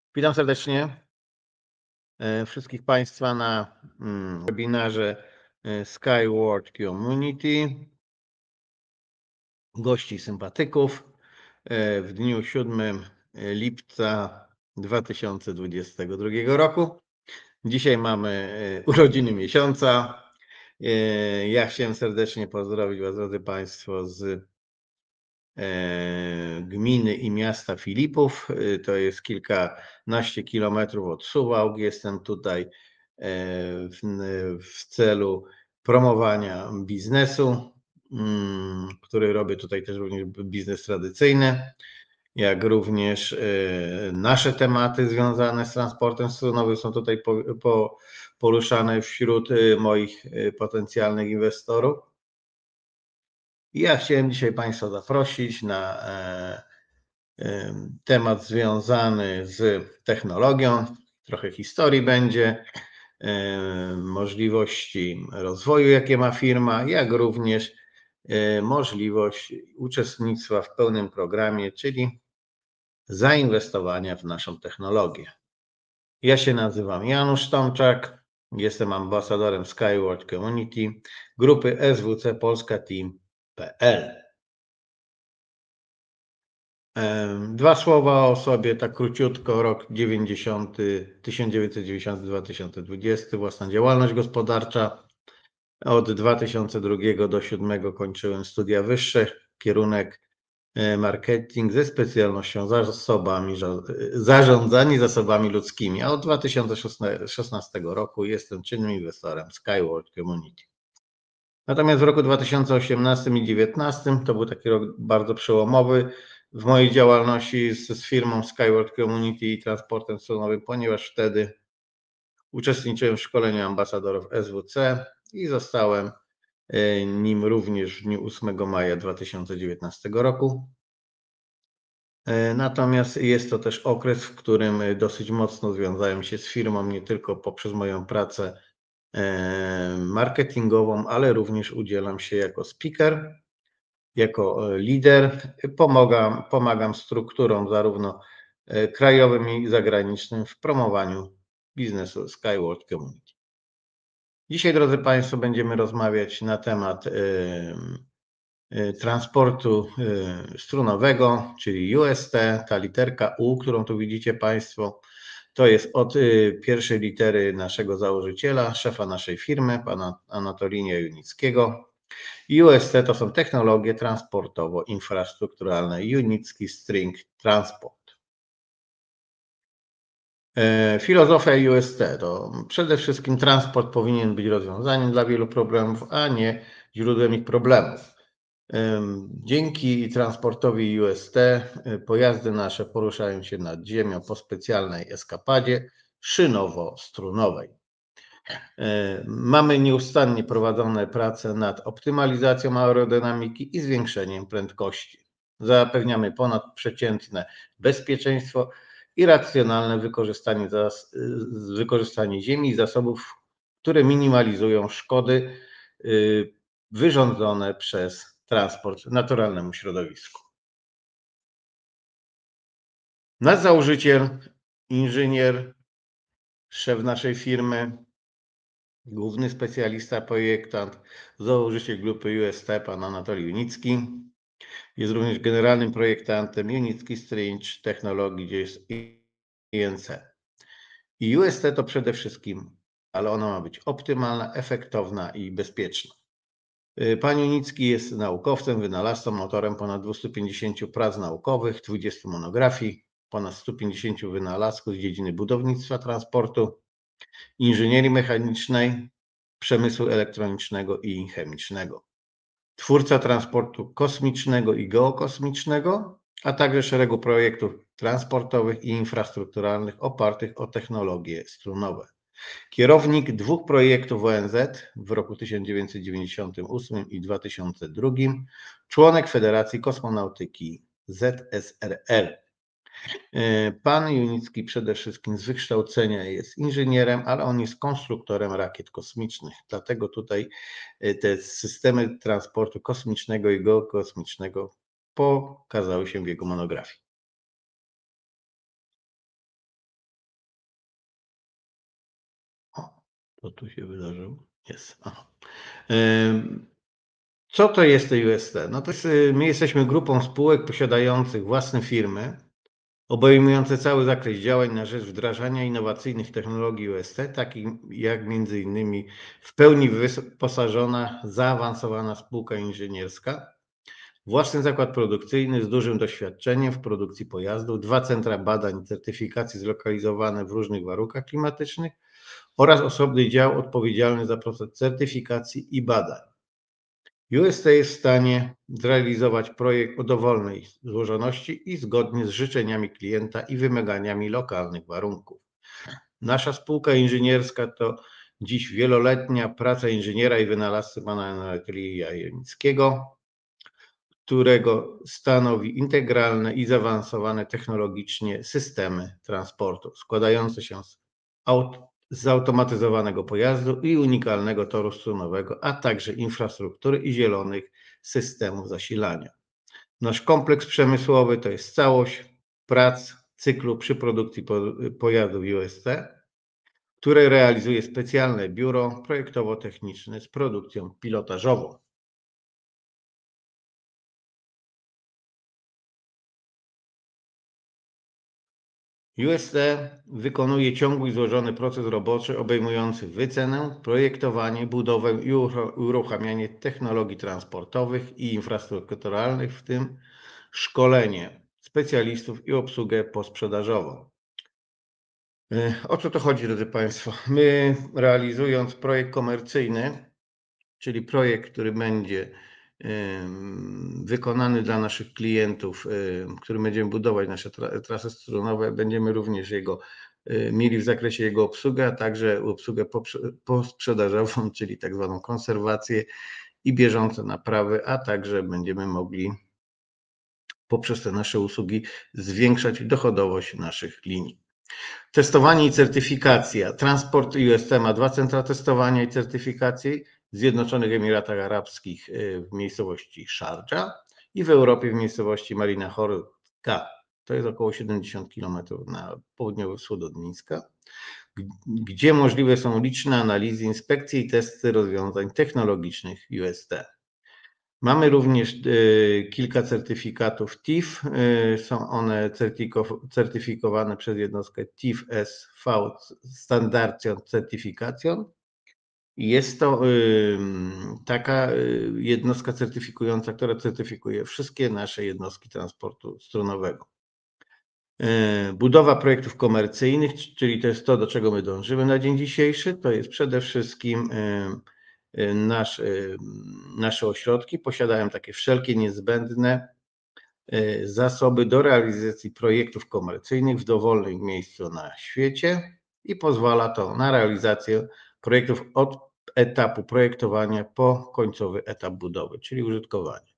Witam serdecznie wszystkich Państwa na webinarze Skyward Community. Gości sympatyków w dniu 7 lipca 2022 roku. Dzisiaj mamy urodziny miesiąca. Ja chciałem serdecznie pozdrowić Was, drodzy Państwo, z gminy i miasta Filipów. To jest kilkanaście kilometrów od Suwałk. Jestem tutaj w celu promowania biznesu, który robię tutaj też również biznes tradycyjny, jak również nasze tematy związane z transportem sezonowym są tutaj poruszane wśród moich potencjalnych inwestorów. Ja chciałem dzisiaj Państwa zaprosić na temat związany z technologią. Trochę historii będzie, możliwości rozwoju, jakie ma firma, jak również możliwość uczestnictwa w pełnym programie, czyli zainwestowania w naszą technologię. Ja się nazywam Janusz Tomczak, jestem ambasadorem Skyward Community grupy SWC Polska Team.pl. Dwa słowa o sobie, tak króciutko. Rok 1990-2020, własna działalność gospodarcza. Od 2002 do 2007 kończyłem studia wyższe, kierunek marketing ze specjalnością zarządzanie zasobami ludzkimi, a od 2016 roku jestem czynnym inwestorem Skyward Community. Natomiast w roku 2018 i 2019 to był taki rok bardzo przełomowy w mojej działalności z firmą Skyward Community i transportem sezonowym, ponieważ wtedy uczestniczyłem w szkoleniu ambasadorów SWC i zostałem nim również w dniu 8 maja 2019 roku. Natomiast jest to też okres, w którym dosyć mocno związałem się z firmą, nie tylko poprzez moją pracę marketingową, ale również udzielam się jako speaker, jako lider. Pomagam strukturom zarówno krajowym i zagranicznym w promowaniu biznesu Skyward Community. Dzisiaj, drodzy Państwo, będziemy rozmawiać na temat transportu strunowego, czyli UST. Ta literka U, którą tu widzicie Państwo, to jest od pierwszej litery naszego założyciela, szefa naszej firmy, pana Anatolija Junickiego. UST to są technologie transportowo-infrastrukturalne, Unicki String Transport. Filozofia UST to przede wszystkim transport powinien być rozwiązaniem dla wielu problemów, a nie źródłem ich problemów. Dzięki transportowi UST pojazdy nasze poruszają się nad ziemią po specjalnej eskapadzie szynowo-strunowej. Mamy nieustannie prowadzone prace nad optymalizacją aerodynamiki i zwiększeniem prędkości. Zapewniamy ponadprzeciętne bezpieczeństwo i racjonalne wykorzystanie ziemi i zasobów, które minimalizują szkody wyrządzone przez transport naturalnemu środowisku. Nasz założyciel, inżynier, szef naszej firmy, główny specjalista, projektant, założyciel grupy UST, pan Anatolij Junicki. Jest również generalnym projektantem Unicki String Technologii, gdzie jest INC. I UST to przede wszystkim, ale ona ma być optymalna, efektowna i bezpieczna. Pan Junicki jest naukowcem, wynalazcą, autorem ponad 250 prac naukowych, 20 monografii, ponad 150 wynalazków z dziedziny budownictwa, transportu, inżynierii mechanicznej, przemysłu elektronicznego i chemicznego. Twórca transportu kosmicznego i geokosmicznego, a także szeregu projektów transportowych i infrastrukturalnych opartych o technologie strunowe. Kierownik 2 projektów ONZ w roku 1998 i 2002, członek Federacji Kosmonautyki ZSRR. Pan Junicki przede wszystkim z wykształcenia jest inżynierem, ale on jest konstruktorem rakiet kosmicznych. Dlatego tutaj te systemy transportu kosmicznego i geokosmicznego pokazały się w jego monografii. Co tu się wydarzyło? Jest. Aha. Co to jest to UST? No to jest, my jesteśmy grupą spółek posiadających własne firmy, obejmujące cały zakres działań na rzecz wdrażania innowacyjnych technologii UST, takich jak między innymi w pełni wyposażona, zaawansowana spółka inżynierska, własny zakład produkcyjny z dużym doświadczeniem w produkcji pojazdów, 2 centra badań i certyfikacji zlokalizowane w różnych warunkach klimatycznych oraz osobny dział odpowiedzialny za proces certyfikacji i badań. UST jest w stanie zrealizować projekt o dowolnej złożoności i zgodnie z życzeniami klienta i wymaganiami lokalnych warunków. Nasza spółka inżynierska to dziś wieloletnia praca inżyniera i wynalazcy pana Anatolija Janickiego, którego stanowi integralne i zaawansowane technologicznie systemy transportu, składające się z zautomatyzowanego pojazdu i unikalnego toru strunowego, a także infrastruktury i zielonych systemów zasilania. Nasz kompleks przemysłowy to jest całość prac cyklu przy produkcji pojazdów UST, które realizuje specjalne biuro projektowo-techniczne z produkcją pilotażową. UST wykonuje ciągły i złożony proces roboczy obejmujący wycenę, projektowanie, budowę i uruchamianie technologii transportowych i infrastrukturalnych, w tym szkolenie specjalistów i obsługę posprzedażową. O co to chodzi, drodzy Państwo? My, realizując projekt komercyjny, czyli projekt, który będzie wykonany dla naszych klientów, który będziemy budować nasze trasy strunowe, będziemy również mieli w zakresie jego obsługę, a także obsługę posprzedażową, czyli tak zwaną konserwację i bieżące naprawy, a także będziemy mogli poprzez te nasze usługi zwiększać dochodowość naszych linii. Testowanie i certyfikacja. Transport UST ma 2 centra testowania i certyfikacji w Zjednoczonych Emiratach Arabskich w miejscowości Sharjah i w Europie w miejscowości Marina Horka. To jest około 70 km na południowy wschód od Mińska, gdzie możliwe są liczne analizy, inspekcje i testy rozwiązań technologicznych UST. Mamy również kilka certyfikatów TIF. Są one certyfikowane przez jednostkę TIF SV Standardization Certification. Jest to taka jednostka certyfikująca, która certyfikuje wszystkie nasze jednostki transportu strunowego. Budowa projektów komercyjnych, czyli to jest to, do czego my dążymy na dzień dzisiejszy, to jest przede wszystkim nasze ośrodki posiadają takie wszelkie niezbędne zasoby do realizacji projektów komercyjnych w dowolnym miejscu na świecie i pozwala to na realizację projektów od etapu projektowania po końcowy etap budowy, czyli użytkowanie.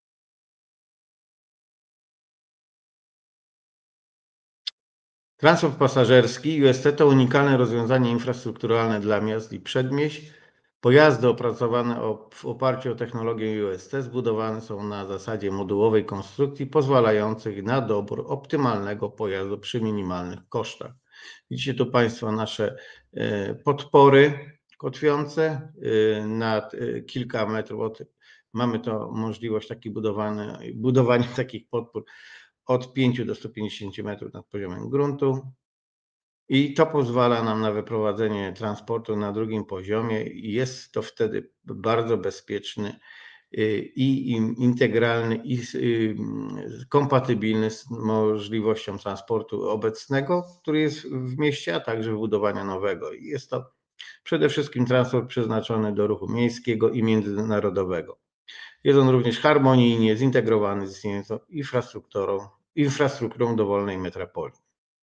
Transport pasażerski UST to unikalne rozwiązanie infrastrukturalne dla miast i przedmieść. Pojazdy opracowane w oparciu o technologię UST zbudowane są na zasadzie modułowej konstrukcji pozwalających na dobór optymalnego pojazdu przy minimalnych kosztach. Widzicie tu Państwo nasze podpory kotwiące nad kilka metrów. Mamy to możliwość budowania takich podpór od 5 do 150 metrów nad poziomem gruntu. I to pozwala nam na wyprowadzenie transportu na drugim poziomie i jest to wtedy bardzo bezpieczny i integralny i kompatybilny z możliwością transportu obecnego, który jest w mieście, a także budowania nowego. I jest to przede wszystkim transport przeznaczony do ruchu miejskiego i międzynarodowego. Jest on również harmonijnie zintegrowany z istniejącą infrastrukturą dowolnej metropolii.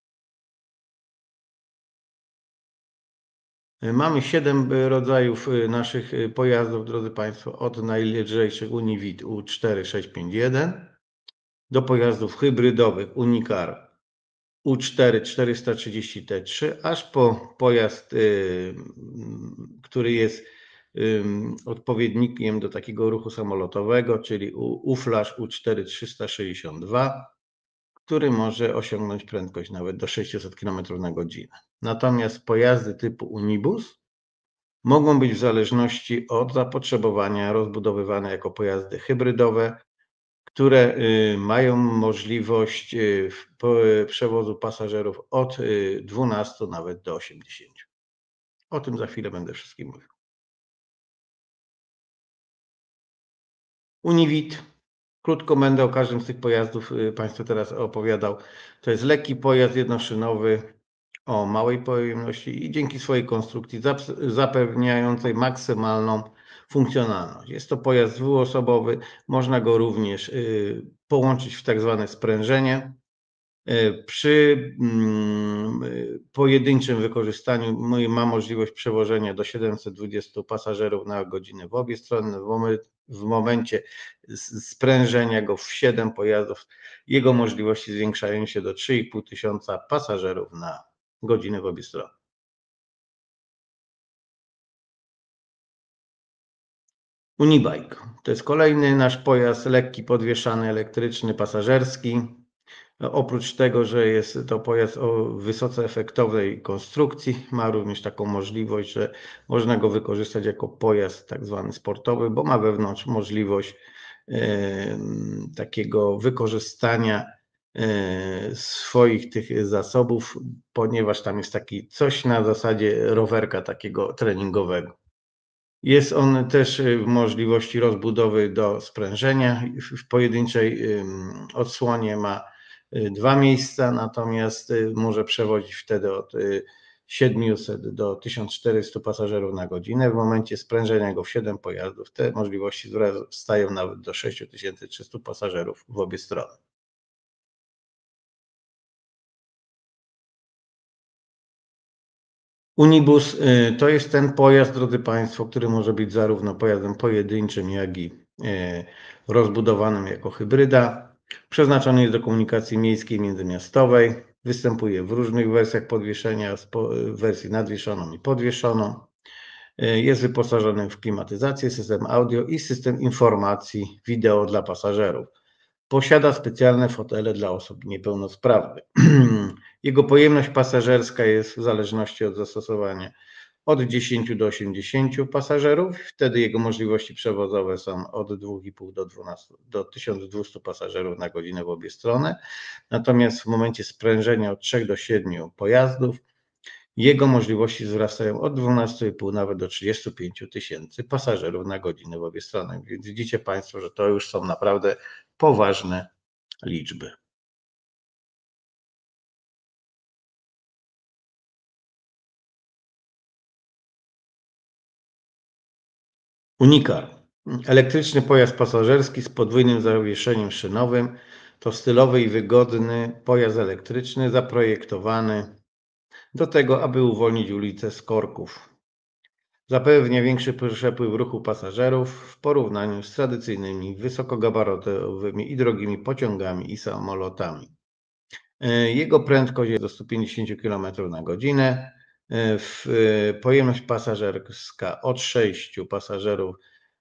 Mamy 7 rodzajów naszych pojazdów, drodzy Państwo, od najlżejszych Univit U4651 do pojazdów hybrydowych Unicar U4 430T3, aż po pojazd, który jest odpowiednikiem do takiego ruchu samolotowego, czyli UFlash U4 362, który może osiągnąć prędkość nawet do 600 km na godzinę. Natomiast pojazdy typu Unibus Mogą być w zależności od zapotrzebowania rozbudowywane jako pojazdy hybrydowe, które mają możliwość przewozu pasażerów od 12 nawet do 80. O tym za chwilę będę wszystkim mówił. Uniwit. Krótko będę o każdym z tych pojazdów Państwu teraz opowiadał. To jest lekki pojazd jednoszynowy o małej pojemności i dzięki swojej konstrukcji zapewniającej maksymalną funkcjonalność. Jest to pojazd dwuosobowy, można go również połączyć w tak zwane sprężenie. Przy pojedynczym wykorzystaniu ma możliwość przewożenia do 720 pasażerów na godzinę w obie strony. W momencie sprężenia go w 7 pojazdów jego możliwości zwiększają się do 3,5 tysiąca pasażerów na godzinę w obie strony. Unibike to jest kolejny nasz pojazd lekki, podwieszany, elektryczny, pasażerski. Oprócz tego, że jest to pojazd o wysoce efektownej konstrukcji, ma również taką możliwość, że można go wykorzystać jako pojazd tak zwany sportowy, bo ma wewnątrz możliwość takiego wykorzystania swoich tych zasobów, ponieważ tam jest taki coś na zasadzie rowerka takiego treningowego. Jest on też w możliwości rozbudowy do sprężenia. W pojedynczej odsłonie ma 2 miejsca, natomiast może przewozić wtedy od 700 do 1400 pasażerów na godzinę. W momencie sprężenia go w 7 pojazdów te możliwości wzrastają nawet do 6300 pasażerów w obie strony. Unibus to jest ten pojazd, drodzy Państwo, który może być zarówno pojazdem pojedynczym, jak i rozbudowanym jako hybryda. Przeznaczony jest do komunikacji miejskiej międzymiastowej. Występuje w różnych wersjach podwieszenia, wersji nadwieszoną i podwieszoną. Jest wyposażony w klimatyzację, system audio i system informacji wideo dla pasażerów. Posiada specjalne fotele dla osób niepełnosprawnych. Jego pojemność pasażerska jest w zależności od zastosowania od 10 do 80 pasażerów. Wtedy jego możliwości przewozowe są od 2,5 do 12 do 1200 pasażerów na godzinę w obie strony. Natomiast w momencie sprężenia od 3 do 7 pojazdów jego możliwości wzrastają od 12,5 nawet do 35 tysięcy pasażerów na godzinę w obie strony. Więc widzicie Państwo, że to już są naprawdę poważne liczby. Unicar. Elektryczny pojazd pasażerski z podwójnym zawieszeniem szynowym. To stylowy i wygodny pojazd elektryczny zaprojektowany do tego, aby uwolnić ulicę z korków. Zapewnia większy przepływ ruchu pasażerów w porównaniu z tradycyjnymi wysokogabarytowymi i drogimi pociągami i samolotami. Jego prędkość jest do 150 km na godzinę. Pojemność pasażerska od 6 pasażerów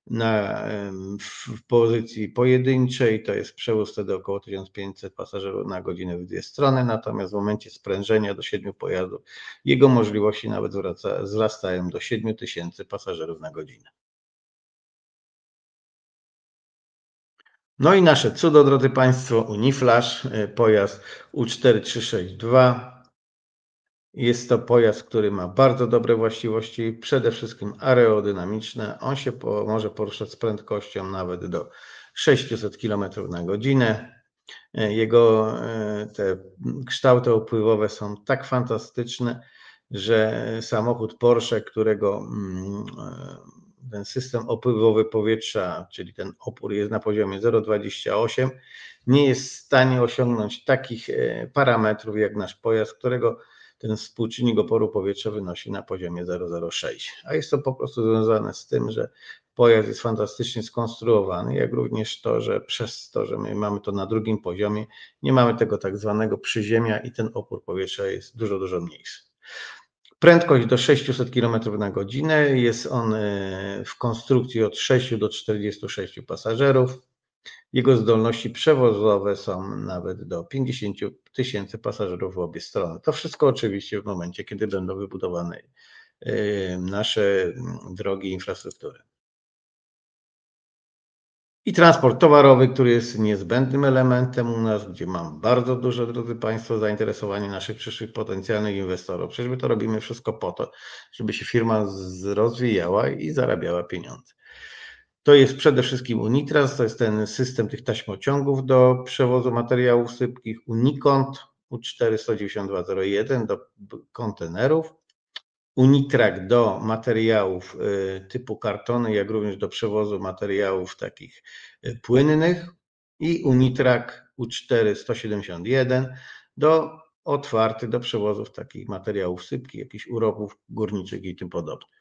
w pozycji pojedynczej to jest przewóz wtedy około 1500 pasażerów na godzinę w dwie strony, natomiast w momencie sprężenia do 7 pojazdów jego możliwości nawet wzrastają do 7000 pasażerów na godzinę. No i nasze cudo, drodzy Państwo, Uniflash, pojazd U4362. Jest to pojazd, który ma bardzo dobre właściwości, przede wszystkim aerodynamiczne. On się może poruszać z prędkością nawet do 600 km na godzinę. Jego te kształty opływowe są tak fantastyczne, że samochód Porsche, którego ten system opływowy powietrza, czyli ten opór jest na poziomie 0,28, nie jest w stanie osiągnąć takich parametrów jak nasz pojazd, którego ten współczynnik oporu powietrza wynosi na poziomie 0,06. A jest to po prostu związane z tym, że pojazd jest fantastycznie skonstruowany, jak również to, że przez to, że my mamy to na drugim poziomie, nie mamy tego tak zwanego przyziemia i ten opór powietrza jest dużo, dużo mniejszy. Prędkość do 600 km na godzinę, jest on w konstrukcji od 6 do 46 pasażerów. Jego zdolności przewozowe są nawet do 50 tysięcy pasażerów w obie strony. To wszystko oczywiście w momencie, kiedy będą wybudowane nasze drogi, infrastruktury. I transport towarowy, który jest niezbędnym elementem u nas, gdzie mam bardzo duże, drodzy Państwo, zainteresowanie naszych przyszłych potencjalnych inwestorów. Przecież my to robimy wszystko po to, żeby się firma rozwijała i zarabiała pieniądze. To jest przede wszystkim Unitras, to jest ten system tych taśmociągów do przewozu materiałów sypkich, Unikont U4-19201 do kontenerów, Unitrak do materiałów typu kartony, jak również do przewozu materiałów takich płynnych i Unitrak U4-171 otwarty do przewozów takich materiałów sypkich, jakichś urobów górniczych i tym podobnych.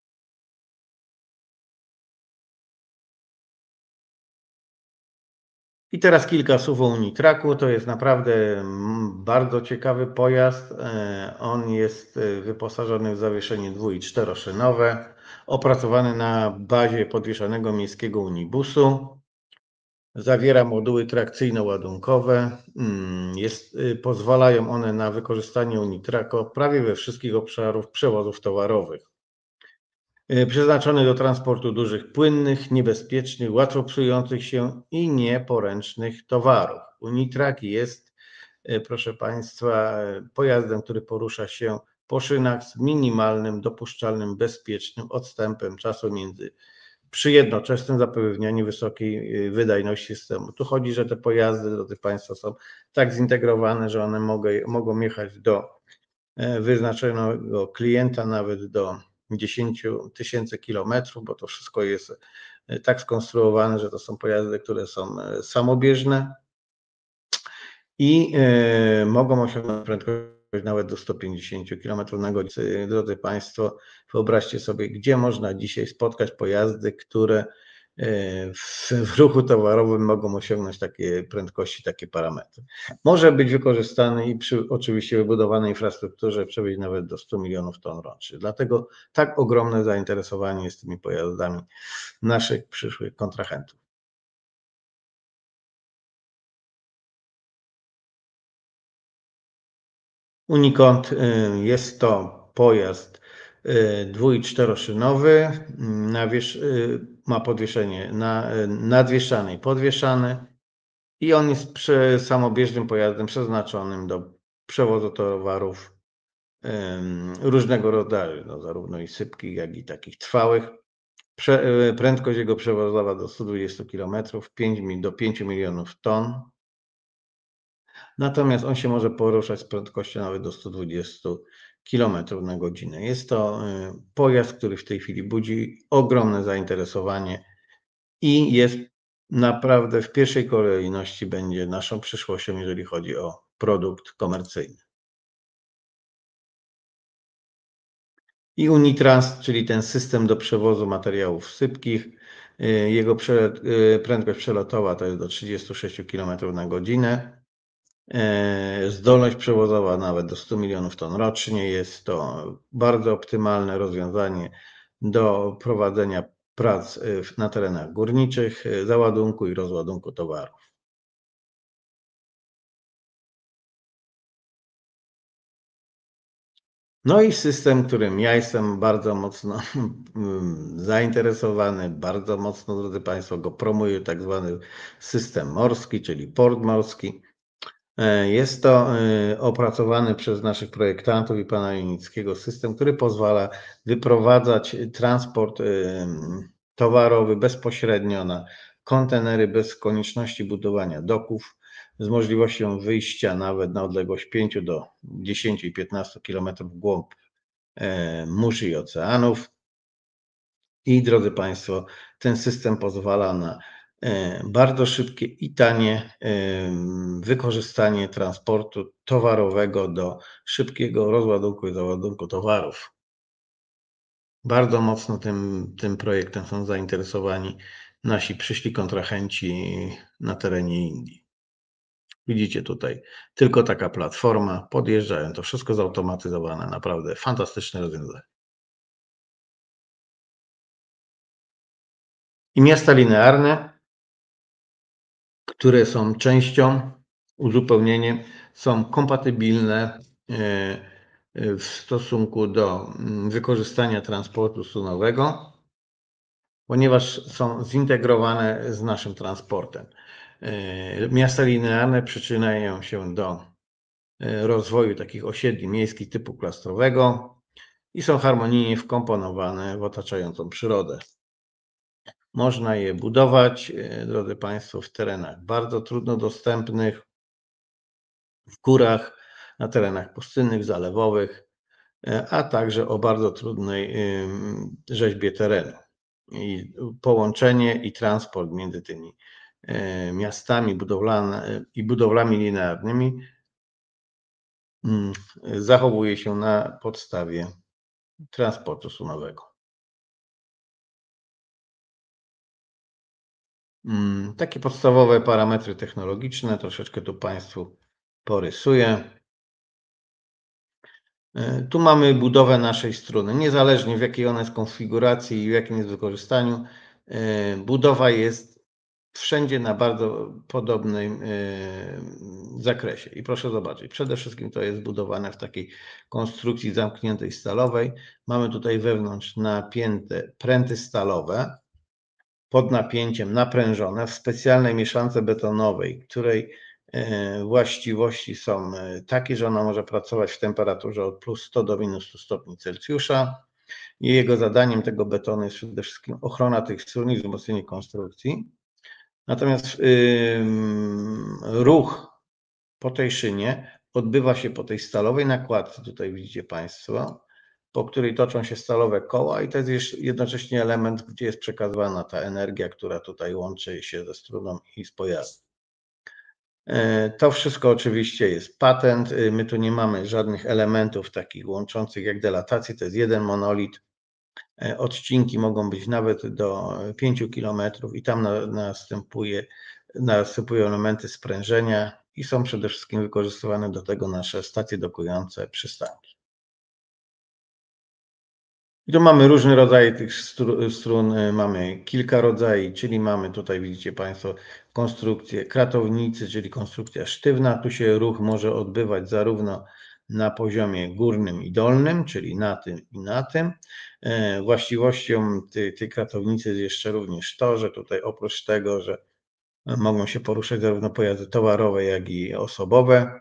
I teraz kilka słów o Unitraku. To jest naprawdę bardzo ciekawy pojazd. On jest wyposażony w zawieszenie dwu- i czteroszynowe, opracowany na bazie podwieszanego miejskiego unibusu. Zawiera moduły trakcyjno-ładunkowe. Pozwalają one na wykorzystanie Unitraku prawie we wszystkich obszarach przewozów towarowych. Przeznaczony do transportu dużych, płynnych, niebezpiecznych, łatwo psujących się i nieporęcznych towarów. Unitrak jest, proszę Państwa, pojazdem, który porusza się po szynach z minimalnym, dopuszczalnym, bezpiecznym odstępem czasu przy jednoczesnym zapewnianiu wysokiej wydajności systemu. Tu chodzi, że te pojazdy, drodzy Państwo, są tak zintegrowane, że one mogą jechać do wyznaczonego klienta nawet do 10 000 kilometrów, bo to wszystko jest tak skonstruowane, że to są pojazdy, które są samobieżne i mogą osiągnąć prędkość nawet do 150 km na godzinę. Drodzy Państwo, wyobraźcie sobie, gdzie można dzisiaj spotkać pojazdy, które w ruchu towarowym mogą osiągnąć takie prędkości, takie parametry. Może być wykorzystany i przy oczywiście wybudowanej infrastrukturze przewieźć nawet do 100 milionów ton rocznie. Dlatego tak ogromne zainteresowanie jest tymi pojazdami naszych przyszłych kontrahentów. Unikont jest to pojazd dwu- i czteroszynowy, ma podwieszenie nadwieszane i podwieszane i on jest samobieżnym pojazdem przeznaczonym do przewozu towarów różnego rodzaju, no, zarówno i sypkich, jak i takich trwałych. Prędkość jego przewozowa do 120 km, do 5 milionów ton. Natomiast on się może poruszać z prędkością nawet do 120 km na godzinę. Jest to pojazd, który w tej chwili budzi ogromne zainteresowanie i jest naprawdę w pierwszej kolejności będzie naszą przyszłością, jeżeli chodzi o produkt komercyjny. I Unitrans, czyli ten system do przewozu materiałów sypkich, jego prędkość przelotowa to jest do 36 km na godzinę. Zdolność przewozowa nawet do 100 milionów ton rocznie. Jest to bardzo optymalne rozwiązanie do prowadzenia prac na terenach górniczych, załadunku i rozładunku towarów. No i system, którym ja jestem bardzo mocno zainteresowany, bardzo mocno, drodzy Państwo, go promuję, tak zwany system morski, czyli port morski. Jest to opracowany przez naszych projektantów i pana Junickiego system, który pozwala wyprowadzać transport towarowy bezpośrednio na kontenery bez konieczności budowania doków, z możliwością wyjścia nawet na odległość 5 do 10 i 15 km w głąb mórz i oceanów. I drodzy Państwo, ten system pozwala na bardzo szybkie i tanie wykorzystanie transportu towarowego do szybkiego rozładunku i załadunku towarów. Bardzo mocno tym projektem są zainteresowani nasi przyszli kontrahenci na terenie Indii. Widzicie tutaj tylko taka platforma, podjeżdżają, to wszystko zautomatyzowane, naprawdę fantastyczne rozwiązanie. I miasta linearne, które są częścią, uzupełnieniem, są kompatybilne w stosunku do wykorzystania transportu strunowego, ponieważ są zintegrowane z naszym transportem. Miasta linearne przyczyniają się do rozwoju takich osiedli miejskich typu klastrowego i są harmonijnie wkomponowane w otaczającą przyrodę. Można je budować, drodzy Państwo, w terenach bardzo trudno dostępnych, w górach, na terenach pustynnych, zalewowych, a także o bardzo trudnej rzeźbie terenu. I połączenie i transport między tymi miastami i budowlami linearnymi zachowuje się na podstawie transportu strunowego. Takie podstawowe parametry technologiczne troszeczkę tu Państwu porysuję. Tu mamy budowę naszej struny. Niezależnie w jakiej ona jest konfiguracji i w jakim jest wykorzystaniu, budowa jest wszędzie na bardzo podobnym zakresie. I proszę zobaczyć, przede wszystkim to jest budowane w takiej konstrukcji zamkniętej stalowej. Mamy tutaj wewnątrz napięte pręty stalowe, pod napięciem naprężone w specjalnej mieszance betonowej, której właściwości są takie, że ona może pracować w temperaturze od plus 100 do minus 100 stopni Celsjusza. I jego zadaniem tego betonu jest przede wszystkim ochrona tych strun i wzmocnienie konstrukcji. Natomiast ruch po tej szynie odbywa się po tej stalowej nakładce, tutaj widzicie Państwo, po której toczą się stalowe koła i to jest jednocześnie element, gdzie jest przekazywana ta energia, która tutaj łączy się ze struną i z pojazdem. To wszystko oczywiście jest patent. My tu nie mamy żadnych elementów takich łączących jak delatację, to jest jeden monolit. Odcinki mogą być nawet do 5 km i tam następują elementy sprężenia i są przede wszystkim wykorzystywane do tego nasze stacje dokujące przystanki. I tu mamy różne rodzaje tych strun, mamy kilka rodzajów, czyli mamy tutaj, widzicie Państwo, konstrukcję kratownicy, czyli konstrukcja sztywna. Tu się ruch może odbywać zarówno na poziomie górnym i dolnym, czyli na tym i na tym. Właściwością tej kratownicy jest jeszcze również to, że tutaj oprócz tego, że mogą się poruszać zarówno pojazdy towarowe, jak i osobowe,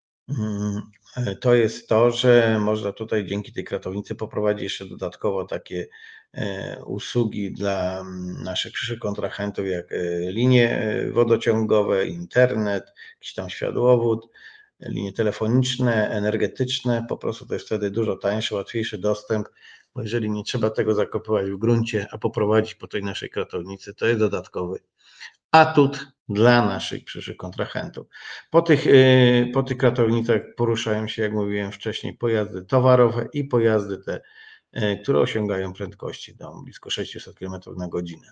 to jest to, że można tutaj dzięki tej kratownicy poprowadzić jeszcze dodatkowo takie usługi dla naszych przyszłych kontrahentów, jak linie wodociągowe, internet, jakiś tam światłowód, linie telefoniczne, energetyczne. Po prostu to jest wtedy dużo tańszy, łatwiejszy dostęp, bo jeżeli nie trzeba tego zakopywać w gruncie, a poprowadzić po tej naszej kratownicy, to jest dodatkowy atut dla naszych przyszłych kontrahentów. Po tych kratownicach poruszają się, jak mówiłem wcześniej, pojazdy towarowe i pojazdy te, które osiągają prędkości do blisko 600 km na godzinę.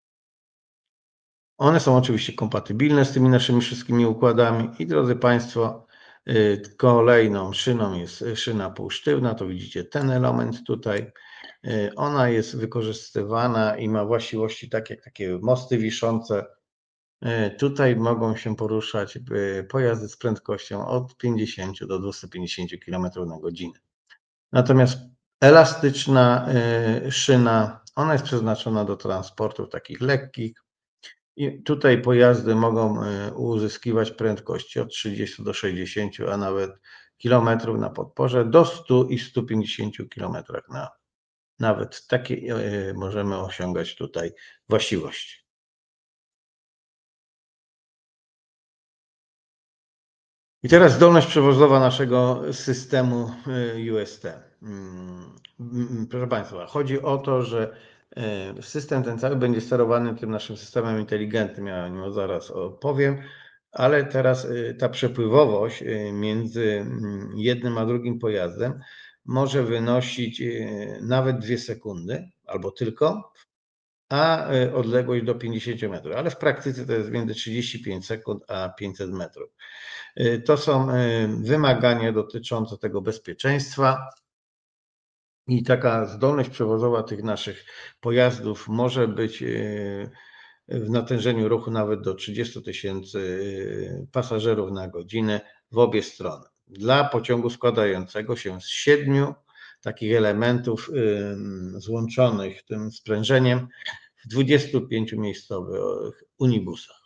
One są oczywiście kompatybilne z tymi naszymi wszystkimi układami i drodzy Państwo, kolejną szyną jest szyna półsztywna, to widzicie ten element tutaj. Ona jest wykorzystywana i ma właściwości takie jak takie mosty wiszące. Tutaj mogą się poruszać pojazdy z prędkością od 50 do 250 km na godzinę. Natomiast elastyczna szyna, ona jest przeznaczona do transportów takich lekkich i tutaj pojazdy mogą uzyskiwać prędkości od 30 do 60, a nawet kilometrów na podporze do 100 i 150 km nawet takie możemy osiągać tutaj właściwości. I teraz zdolność przewozowa naszego systemu UST. Proszę Państwa, chodzi o to, że system ten cały będzie sterowany tym naszym systemem inteligentnym, ja o nim zaraz opowiem, ale teraz ta przepływowość między jednym a drugim pojazdem może wynosić nawet 2 sekundy albo tylko, a odległość do 50 metrów, ale w praktyce to jest między 35 sekund a 500 metrów. To są wymagania dotyczące tego bezpieczeństwa i taka zdolność przewozowa tych naszych pojazdów może być w natężeniu ruchu nawet do 30 000 pasażerów na godzinę w obie strony. dla pociągu składającego się z 7 takich elementów złączonych tym sprężeniem w 25-miejscowych unibusach.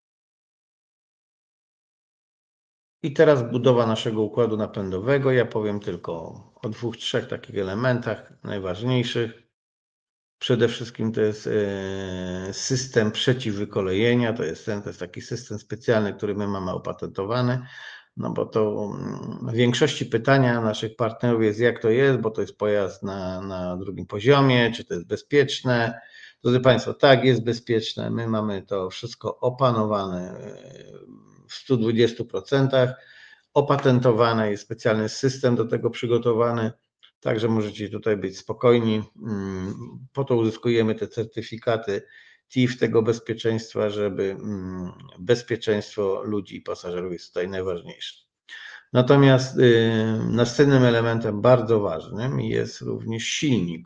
I teraz budowa naszego układu napędowego. Ja powiem tylko o 2-3 takich elementach najważniejszych. Przede wszystkim to jest system przeciwwykolejenia. To jest taki system specjalny, który my mamy opatentowany. No bo to w większości pytania naszych partnerów jest, jak to jest, bo to jest pojazd na drugim poziomie, czy to jest bezpieczne. Drodzy Państwo, tak, jest bezpieczne. My mamy to wszystko opanowane w 120%. Opatentowane, jest specjalny system do tego przygotowany, także możecie tutaj być spokojni. Po to uzyskujemy te certyfikaty TIF tego bezpieczeństwa, żeby bezpieczeństwo ludzi i pasażerów jest tutaj najważniejsze. Natomiast następnym elementem bardzo ważnym jest również silnik,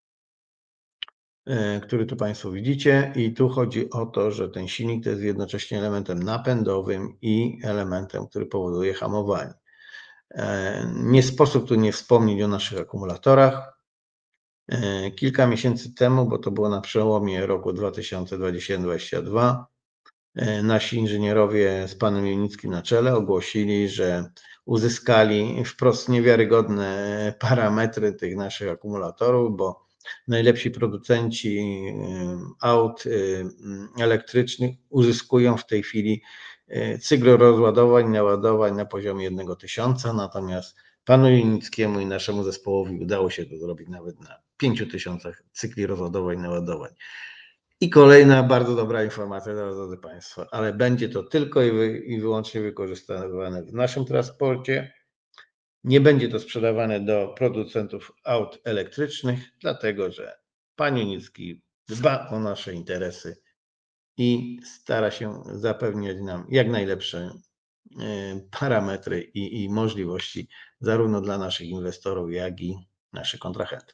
który tu Państwo widzicie, i tu chodzi o to, że ten silnik to jest jednocześnie elementem napędowym i elementem, który powoduje hamowanie. Nie sposób tu nie wspomnieć o naszych akumulatorach. Kilka miesięcy temu, bo to było na przełomie roku 2020-2022, nasi inżynierowie z panem Junickim na czele ogłosili, że uzyskali wprost niewiarygodne parametry tych naszych akumulatorów, bo najlepsi producenci aut elektrycznych uzyskują w tej chwili cykl rozładowań, naładowań na poziomie 1000, natomiast panu Junickiemu i naszemu zespołowi udało się to zrobić nawet na 5000 cykli rozładowań, naładowań. I kolejna bardzo dobra informacja, drodzy Państwo, ale będzie to tylko i wyłącznie wykorzystywane w naszym transporcie. Nie będzie to sprzedawane do producentów aut elektrycznych, dlatego że pan Junicki dba o nasze interesy i stara się zapewniać nam jak najlepsze parametry i możliwości zarówno dla naszych inwestorów, jak i naszych kontrahentów.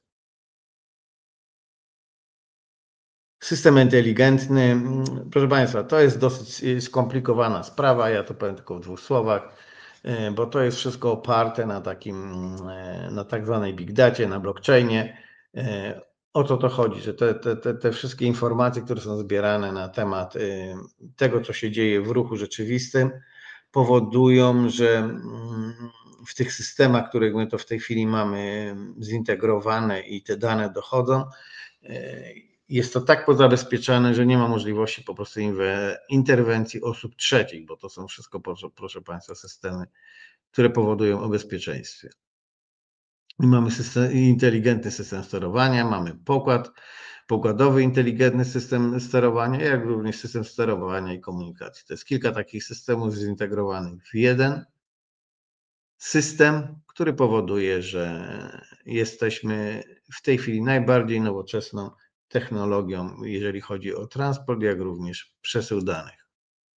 System inteligentny, proszę Państwa, to jest dosyć skomplikowana sprawa, ja to powiem tylko w 2 słowach, bo to jest wszystko oparte na tak zwanej big dacie, na blockchainie. O co to chodzi, że te wszystkie informacje, które są zbierane na temat tego, co się dzieje w ruchu rzeczywistym, powodują, że w tych systemach, które my to w tej chwili mamy zintegrowane i te dane dochodzą, jest to tak pozabezpieczane, że nie ma możliwości po prostu interwencji osób trzecich, bo to są wszystko, proszę Państwa, systemy, które powodują o bezpieczeństwie. I mamy inteligentny system sterowania, mamy pokładowy inteligentny system sterowania, jak również system sterowania i komunikacji. To jest kilka takich systemów zintegrowanych w jeden system, który powoduje, że jesteśmy w tej chwili najbardziej nowoczesną technologią, jeżeli chodzi o transport, jak również przesył danych.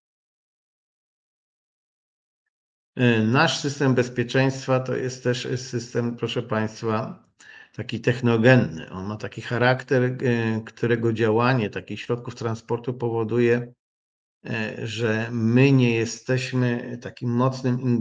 Nasz system bezpieczeństwa to jest też system, proszę Państwa, taki technogenny. On ma taki charakter, którego działanie takich środków transportu powoduje, że my nie jesteśmy takim mocnym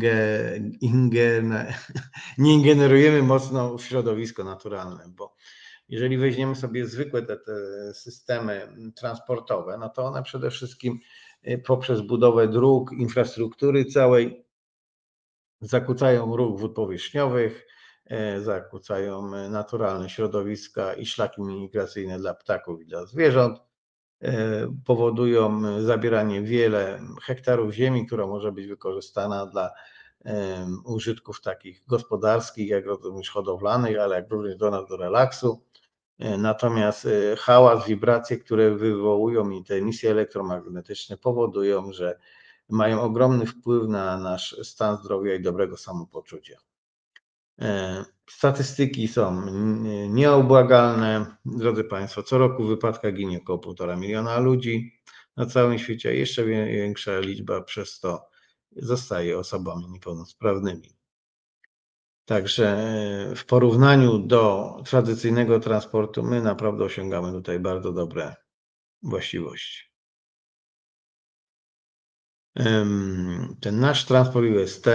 nie ingerujemy mocno w środowisko naturalne, bo jeżeli weźmiemy sobie zwykłe te systemy transportowe, no to one przede wszystkim poprzez budowę dróg, infrastruktury całej zakłócają ruch wód powierzchniowych, zakłócają naturalne środowiska i szlaki migracyjne dla ptaków i dla zwierząt, powodują zabieranie wiele hektarów ziemi, która może być wykorzystana dla użytków takich gospodarskich, jak również hodowlanych, ale jak również do relaksu. Natomiast hałas, wibracje, które wywołują i te emisje elektromagnetyczne powodują, że mają ogromny wpływ na nasz stan zdrowia i dobrego samopoczucia. Statystyki są nieubłagalne. Drodzy Państwo, co roku w wypadkach ginie około 1,5 miliona ludzi na całym świecie, a jeszcze większa liczba przez to zostaje osobami niepełnosprawnymi. Także w porównaniu do tradycyjnego transportu my naprawdę osiągamy tutaj bardzo dobre właściwości. Ten nasz transport UST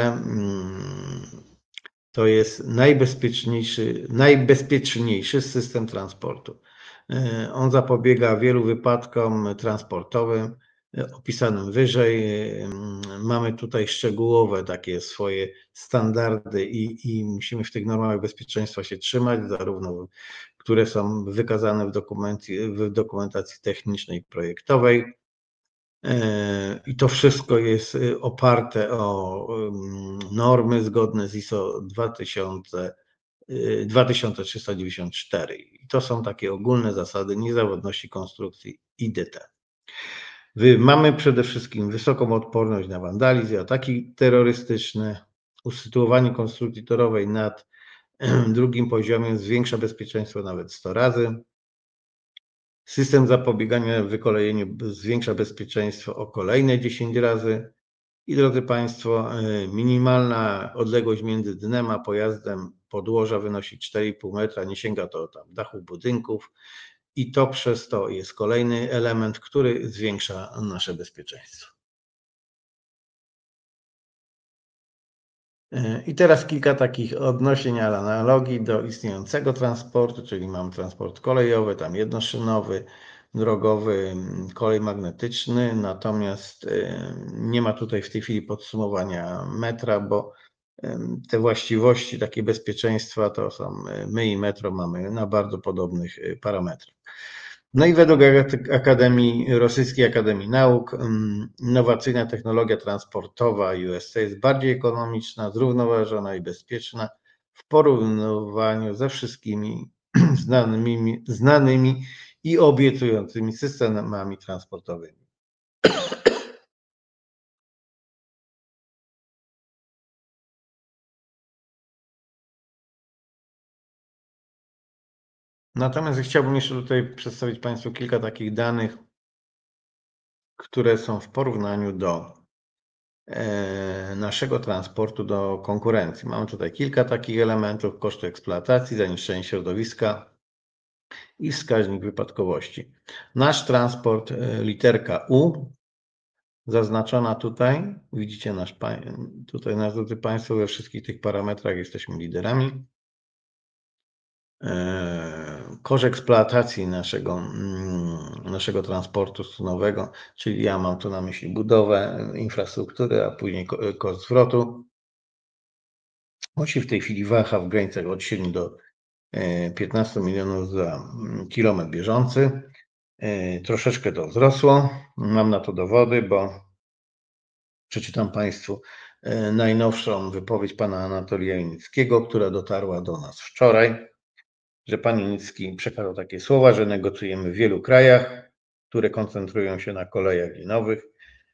to jest najbezpieczniejszy system transportu. On zapobiega wielu wypadkom transportowym opisanym wyżej. Mamy tutaj szczegółowe takie swoje standardy i musimy w tych normach bezpieczeństwa się trzymać, zarówno które są wykazane w dokumentacji technicznej i projektowej. I to wszystko jest oparte o normy zgodne z ISO 2394. I to są takie ogólne zasady niezawodności konstrukcji IDT. Mamy przede wszystkim wysoką odporność na wandalizm i ataki terrorystyczne. Usytuowanie konstrukcji torowej nad drugim poziomem zwiększa bezpieczeństwo nawet 100 razy. System zapobiegania wykolejeniu zwiększa bezpieczeństwo o kolejne 10 razy. I drodzy Państwo, minimalna odległość między dnem a pojazdem podłoża wynosi 4,5 metra, nie sięga to tam dachu budynków i to przez to jest kolejny element, który zwiększa nasze bezpieczeństwo. I teraz kilka takich odniesień, analogii do istniejącego transportu, czyli mam transport kolejowy, tam jednoszynowy, drogowy, kolej magnetyczny, natomiast nie ma tutaj w tej chwili podsumowania metra, bo te właściwości takie bezpieczeństwa to są my i metro mamy na bardzo podobnych parametrach. No i według Rosyjskiej Akademii Nauk innowacyjna technologia transportowa UST jest bardziej ekonomiczna, zrównoważona i bezpieczna w porównaniu ze wszystkimi znanymi i obiecującymi systemami transportowymi. Natomiast chciałbym jeszcze tutaj przedstawić Państwu kilka takich danych, które są w porównaniu do naszego transportu do konkurencji. Mamy tutaj kilka takich elementów: koszty eksploatacji, zanieczyszczenie środowiska i wskaźnik wypadkowości. Nasz transport, literka U, zaznaczona tutaj, widzicie tutaj, drodzy Państwo, we wszystkich tych parametrach jesteśmy liderami. Koszt eksploatacji naszego transportu stronowego, czyli ja mam tu na myśli budowę infrastruktury, a później koszt zwrotu. On się w tej chwili waha w granicach od 7 do 15 milionów za kilometr bieżący. Troszeczkę to wzrosło. Mam na to dowody, bo przeczytam Państwu najnowszą wypowiedź pana Anatolija Janickiego, która dotarła do nas wczoraj, że pan Janicki przekazał takie słowa, że negocjujemy w wielu krajach, które koncentrują się na kolejach linowych.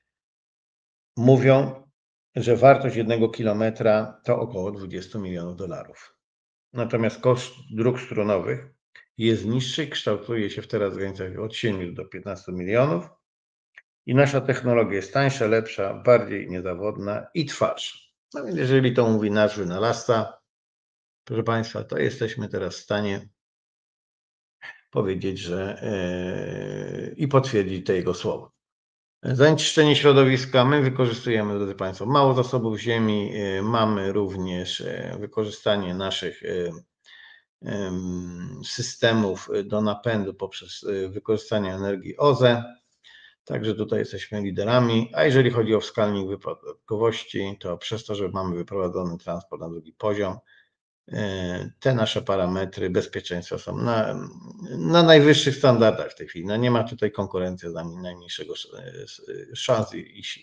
Mówią, że wartość 1 kilometra to około 20 milionów dolarów. Natomiast koszt dróg strunowych jest niższy i kształtuje się teraz w granicach od 7 do 15 milionów. I nasza technologia jest tańsza, lepsza, bardziej niezawodna i trwalsza. No więc jeżeli to mówi nasz wynalazca, proszę Państwa, to jesteśmy teraz w stanie powiedzieć, że i potwierdzić te jego słowa. Zanieczyszczenie środowiska. My wykorzystujemy, drodzy Państwo, mało zasobów ziemi. Mamy również wykorzystanie naszych systemów do napędu poprzez wykorzystanie energii OZE. Także tutaj jesteśmy liderami. A jeżeli chodzi o wskaźnik wypadkowości, to przez to, że mamy wyprowadzony transport na drugi poziom, te nasze parametry bezpieczeństwa są na najwyższych standardach w tej chwili. No nie ma tutaj konkurencji z nami najmniejszego szans i sił.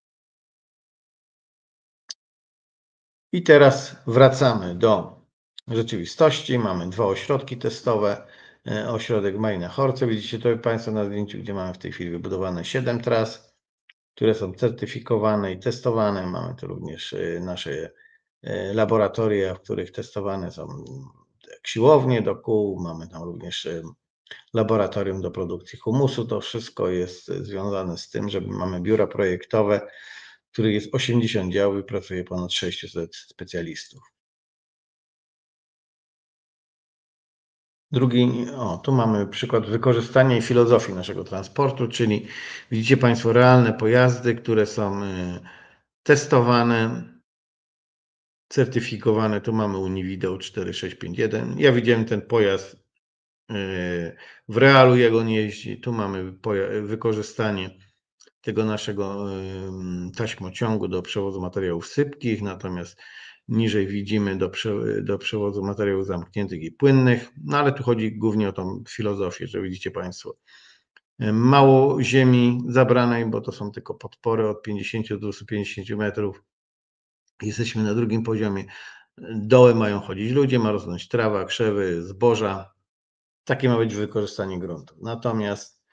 I teraz wracamy do rzeczywistości. Mamy 2 ośrodki testowe. Ośrodek w Majnachorce. Widzicie to Państwo na zdjęciu, gdzie mamy w tej chwili wybudowane 7 tras, które są certyfikowane i testowane. Mamy tu również nasze laboratoria, w których testowane są siłownie do kół. Mamy tam również laboratorium do produkcji humusu. To wszystko jest związane z tym, że mamy biura projektowe, w których jest 80 działów i pracuje ponad 600 specjalistów. Tu mamy przykład wykorzystania i filozofii naszego transportu, czyli widzicie Państwo realne pojazdy, które są testowane, certyfikowane. Tu mamy Univideo 4651. Ja widziałem ten pojazd w realu, jak on jeździ. Tu mamy wykorzystanie tego naszego taśmociągu do przewozu materiałów sypkich, natomiast niżej widzimy do przewozu materiałów zamkniętych i płynnych, no ale tu chodzi głównie o tą filozofię, że widzicie Państwo, mało ziemi zabranej, bo to są tylko podpory od 50 do 250 metrów. Jesteśmy na drugim poziomie. Dołem mają chodzić ludzie, ma rosnąć trawa, krzewy, zboża. Takie ma być wykorzystanie gruntu. Natomiast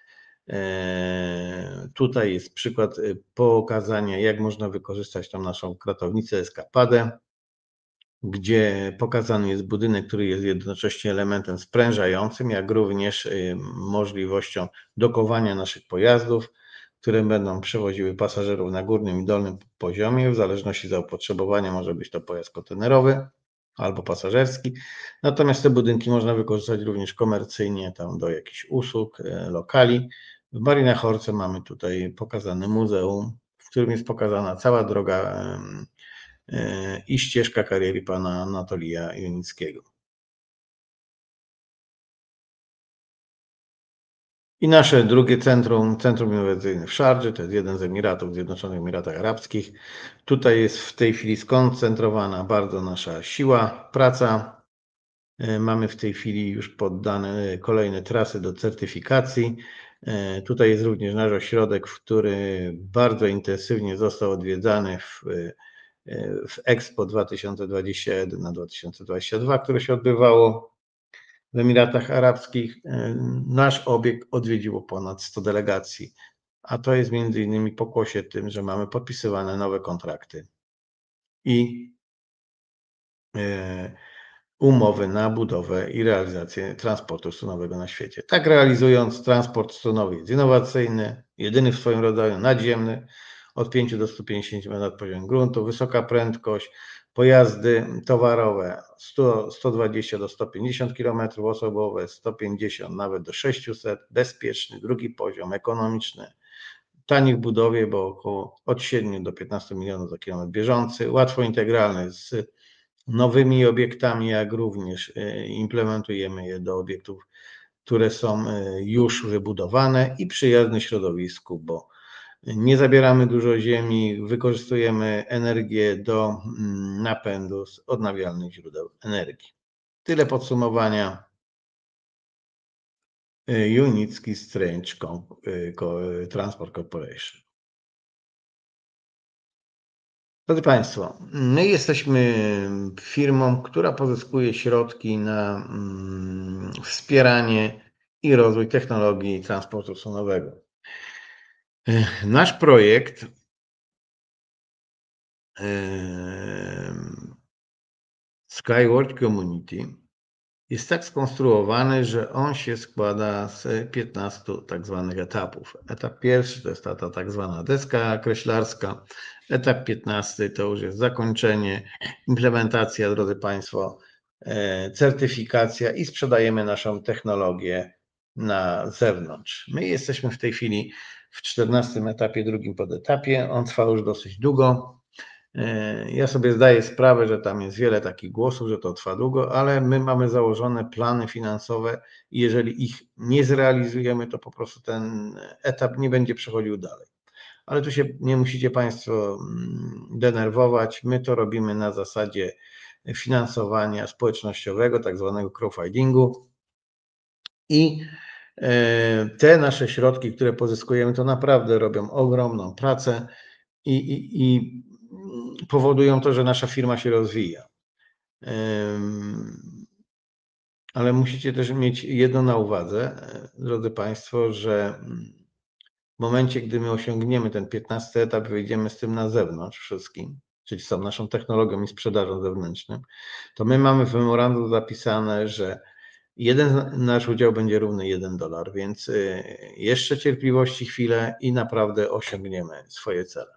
tutaj jest przykład pokazania, jak można wykorzystać tą naszą kratownicę eskapadę, gdzie pokazany jest budynek, który jest jednocześnie elementem sprężającym, jak również możliwością dokowania naszych pojazdów, które będą przewoziły pasażerów na górnym i dolnym poziomie. W zależności od zapotrzebowania może być to pojazd kontenerowy albo pasażerski. Natomiast te budynki można wykorzystać również komercyjnie, tam do jakichś usług, lokali. W Marina Horce mamy tutaj pokazane muzeum, w którym jest pokazana cała droga i ścieżka kariery pana Anatolija Junickiego. I nasze drugie centrum innowacyjne w Szardży, to jest jeden z Emiratów, Zjednoczonych Emiratach Arabskich. Tutaj jest w tej chwili skoncentrowana bardzo nasza siła, praca. Mamy w tej chwili już poddane kolejne trasy do certyfikacji. Tutaj jest również nasz ośrodek, który bardzo intensywnie został odwiedzany w Expo 2021 na 2022, które się odbywało w Emiratach Arabskich. Nasz obiekt odwiedziło ponad 100 delegacji, a to jest między innymi pokłosie tym, że mamy podpisywane nowe kontrakty i umowy na budowę i realizację transportu strunowego na świecie. Tak realizując, transport strunowy jest innowacyjny, jedyny w swoim rodzaju, nadziemny, od 5 do 150 m nad poziomem gruntu, wysoka prędkość, pojazdy towarowe 120 do 150 km osobowe, 150 nawet do 600, bezpieczny, drugi poziom, ekonomiczny, tani w budowie, bo około od 7 do 15 milionów za kilometr bieżący, łatwo integralny z nowymi obiektami, jak również implementujemy je do obiektów, które są już wybudowane i przyjazne środowisku, bo nie zabieramy dużo ziemi, wykorzystujemy energię do napędu z odnawialnych źródeł energii. Tyle podsumowania. Unicki Strange Transport Corporation. Drodzy Państwo, my jesteśmy firmą, która pozyskuje środki na wspieranie i rozwój technologii transportu strunowego. Nasz projekt Skyward Community jest tak skonstruowany, że on się składa z 15 tak zwanych etapów. Etap pierwszy to jest ta tak zwana deska kreślarska. Etap 15 to już jest zakończenie, implementacja, drodzy Państwo, certyfikacja i sprzedajemy naszą technologię na zewnątrz. My jesteśmy w tej chwili w 14 etapie, drugim podetapie. On trwa już dosyć długo. Ja sobie zdaję sprawę, że tam jest wiele takich głosów, że to trwa długo, ale my mamy założone plany finansowe i jeżeli ich nie zrealizujemy, to po prostu ten etap nie będzie przechodził dalej. Ale tu się nie musicie Państwo denerwować. My to robimy na zasadzie finansowania społecznościowego, tak zwanego crowdfundingu. I te nasze środki, które pozyskujemy, to naprawdę robią ogromną pracę i powodują to, że nasza firma się rozwija. Ale musicie też mieć jedno na uwadze, drodzy Państwo, że w momencie, gdy my osiągniemy ten 15 etap, wyjdziemy z tym na zewnątrz wszystkim, czyli z tą naszą technologią i sprzedażą zewnętrzną, to my mamy w memorandum zapisane, że jeden nasz udział będzie równy $1, więc jeszcze cierpliwości chwilę i naprawdę osiągniemy swoje cele.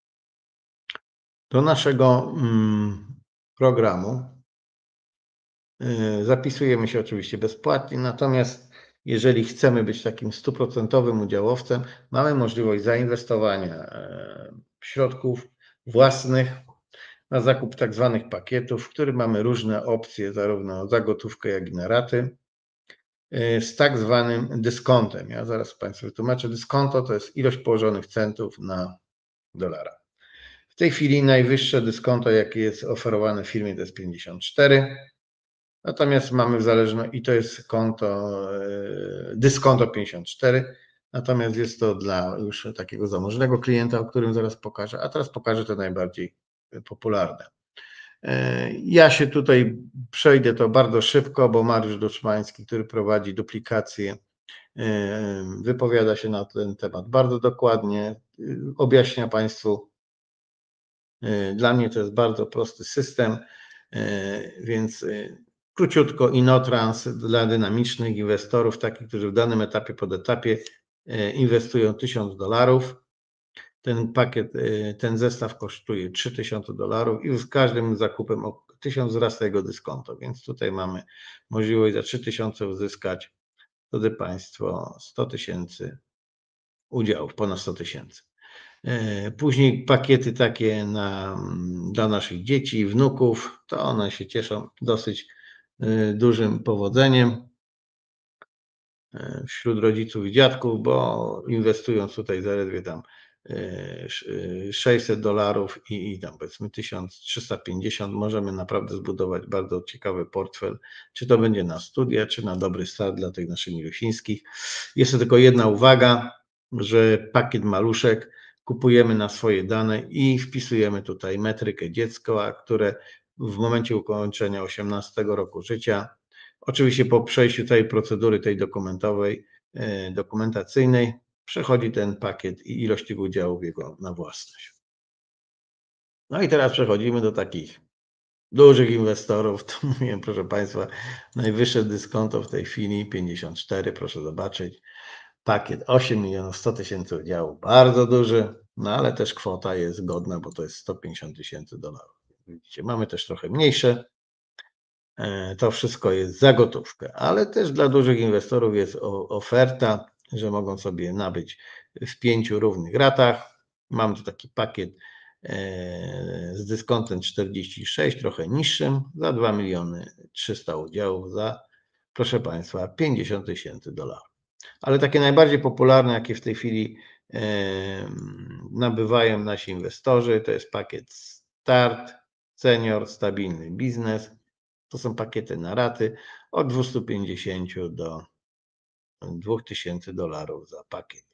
Do naszego programu Zapisujemy się oczywiście bezpłatnie, natomiast jeżeli chcemy być takim 100% udziałowcem, mamy możliwość zainwestowania środków własnych na zakup tak zwanych pakietów, w których mamy różne opcje, zarówno za gotówkę, jak i na raty, z tak zwanym dyskontem. Ja zaraz Państwu wytłumaczę. Dyskonto to jest ilość położonych centów na dolara. W tej chwili najwyższe dyskonto, jakie jest oferowane w firmie, to jest 54. Natomiast mamy w zależności, i to jest dyskonto 54, natomiast jest to dla już takiego zamożnego klienta, o którym zaraz pokażę, a teraz pokażę te najbardziej popularne. Ja się tutaj przejdę to bardzo szybko, bo Mariusz Doczmański, który prowadzi duplikację, wypowiada się na ten temat bardzo dokładnie, objaśnia Państwu. Dla mnie to jest bardzo prosty system, więc króciutko InnoTrans dla dynamicznych inwestorów, takich, którzy w danym etapie, podetapie inwestują $1000. Ten pakiet, ten zestaw kosztuje $3000 i z każdym zakupem o 1000 wzrasta jego dyskonto, więc tutaj mamy możliwość za 3000 uzyskać, drodzy Państwo, 100 000 udziałów, ponad 100 000. Później pakiety takie dla naszych dzieci i wnuków, to one się cieszą dosyć dużym powodzeniem wśród rodziców i dziadków, bo inwestując tutaj zaledwie tam $600 i tam powiedzmy 1350 możemy naprawdę zbudować bardzo ciekawy portfel, czy to będzie na studia, czy na dobry start dla tych naszych milusińskich. Jeszcze tylko jedna uwaga, że pakiet maluszek kupujemy na swoje dane i wpisujemy tutaj metrykę dziecka, które w momencie ukończenia 18 roku życia, oczywiście po przejściu tej procedury, tej dokumentacyjnej, przechodzi ten pakiet i ilość tych udziałów jego na własność. No i teraz przechodzimy do takich dużych inwestorów. To mówiłem, proszę Państwa, najwyższe dyskonto w tej chwili 54, proszę zobaczyć. Pakiet 8 100 000 udziałów, bardzo duży, no ale też kwota jest godna, bo to jest $150 000. Widzicie, mamy też trochę mniejsze. To wszystko jest za gotówkę, ale też dla dużych inwestorów jest oferta, że mogą sobie nabyć w 5 równych ratach. Mam tu taki pakiet z dyskontem 46, trochę niższym, za 2 300 000 udziałów, za, proszę Państwa, $50 000. Ale takie najbardziej popularne, jakie w tej chwili nabywają nasi inwestorzy, to jest pakiet Start, Senior, Stabilny Biznes. To są pakiety na raty od 250 do $2000 za pakiet.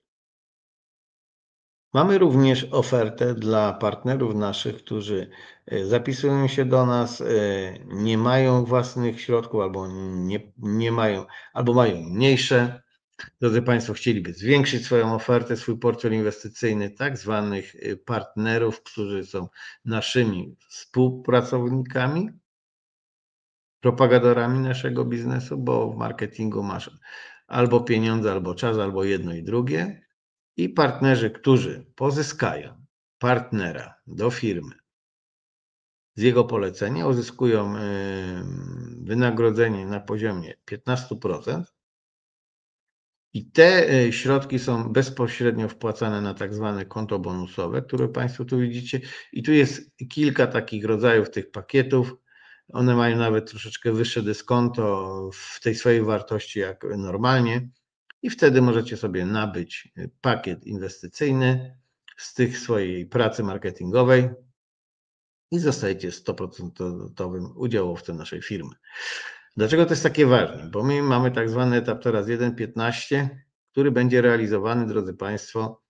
Mamy również ofertę dla partnerów naszych, którzy zapisują się do nas, nie mają własnych środków albo nie mają, albo mają mniejsze. Drodzy Państwo, chcieliby zwiększyć swoją ofertę, swój portfel inwestycyjny, tak zwanych partnerów, którzy są naszymi współpracownikami, propagatorami naszego biznesu, bo w marketingu masz albo pieniądze, albo czas, albo jedno i drugie. I partnerzy, którzy pozyskają partnera do firmy z jego polecenia, uzyskują wynagrodzenie na poziomie 15%. I te środki są bezpośrednio wpłacane na tak zwane konto bonusowe, które Państwo tu widzicie. I tu jest kilka takich rodzajów tych pakietów. One mają nawet troszeczkę wyższe dyskonto w tej swojej wartości jak normalnie. I wtedy możecie sobie nabyć pakiet inwestycyjny z tych swojej pracy marketingowej i zostajecie 100% udziałowcem naszej firmy. Dlaczego to jest takie ważne? Bo my mamy tak zwany etap teraz 1.15, który będzie realizowany, drodzy Państwo,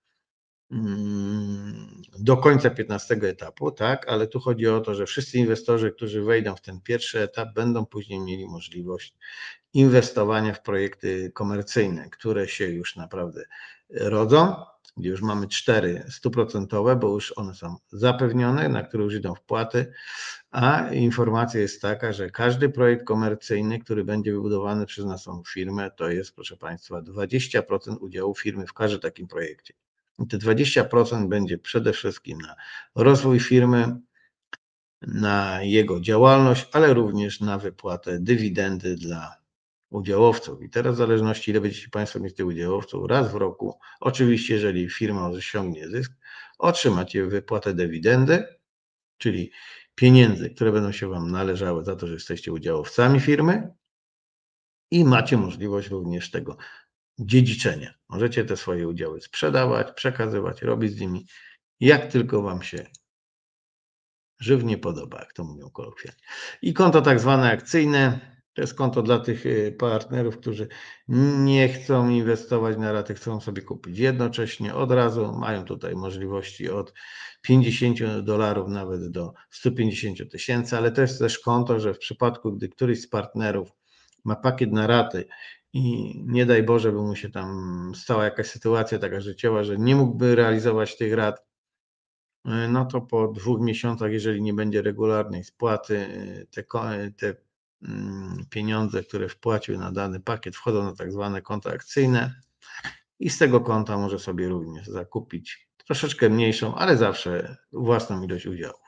do końca 15 etapu, tak? Ale tu chodzi o to, że wszyscy inwestorzy, którzy wejdą w ten pierwszy etap, będą później mieli możliwość inwestowania w projekty komercyjne, które się już naprawdę rodzą, gdzie już mamy 4 100%, bo już one są zapewnione, na które już idą wpłaty, a informacja jest taka, że każdy projekt komercyjny, który będzie wybudowany przez naszą firmę, to jest, proszę Państwa, 20% udziału firmy w każdym takim projekcie. I te 20% będzie przede wszystkim na rozwój firmy, na jego działalność, ale również na wypłatę dywidendy dla udziałowców. I teraz w zależności, ile będziecie Państwo mieć tych udziałowców, raz w roku, oczywiście jeżeli firma osiągnie zysk, otrzymacie wypłatę dywidendy, czyli pieniędzy, które będą się Wam należały za to, że jesteście udziałowcami firmy i macie możliwość również tego dziedziczenia. Możecie te swoje udziały sprzedawać, przekazywać, robić z nimi jak tylko Wam się żywnie podoba, jak to mówią kolokwialnie. I konto tak zwane akcyjne, to jest konto dla tych partnerów, którzy nie chcą inwestować na raty, chcą sobie kupić jednocześnie, od razu. Mają tutaj możliwości od $50 nawet do 150 tysięcy, ale to jest też konto, że w przypadku, gdy któryś z partnerów ma pakiet na raty i nie daj Boże, by mu się tam stała jakaś sytuacja taka życiowa, że nie mógłby realizować tych rat, no to po 2 miesiącach, jeżeli nie będzie regularnej spłaty, te pieniądze, które wpłacił na dany pakiet, wchodzą na tak zwane konto akcyjne i z tego konta może sobie również zakupić troszeczkę mniejszą, ale zawsze własną ilość udziałów.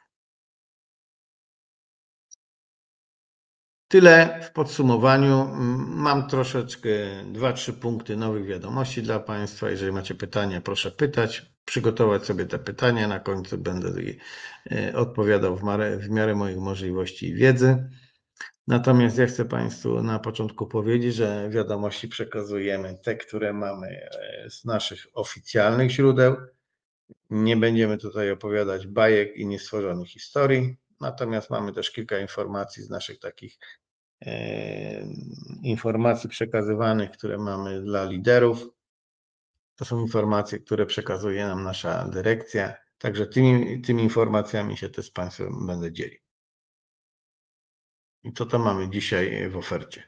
Tyle w podsumowaniu. Mam troszeczkę 2-3 punkty nowych wiadomości dla Państwa. Jeżeli macie pytania, proszę pytać, przygotować sobie te pytania. Na końcu będę odpowiadał w miarę moich możliwości i wiedzy. Natomiast ja chcę Państwu na początku powiedzieć, że wiadomości przekazujemy te, które mamy z naszych oficjalnych źródeł. Nie będziemy tutaj opowiadać bajek i niestworzonych historii. Natomiast mamy też kilka informacji z naszych takich informacji przekazywanych, które mamy dla liderów. To są informacje, które przekazuje nam nasza dyrekcja. Także tymi informacjami się też z Państwem będę dzielił. I co to mamy dzisiaj w ofercie?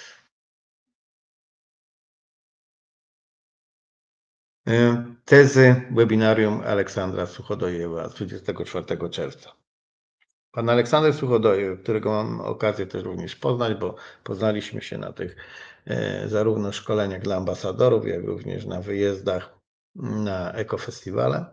Tezy webinarium Aleksandra Suchodojewa z 24 czerwca. Pan Aleksander Suchodojew, którego mam okazję też również poznać, bo poznaliśmy się na tych zarówno szkoleniach dla ambasadorów, jak również na wyjazdach na ekofestiwale.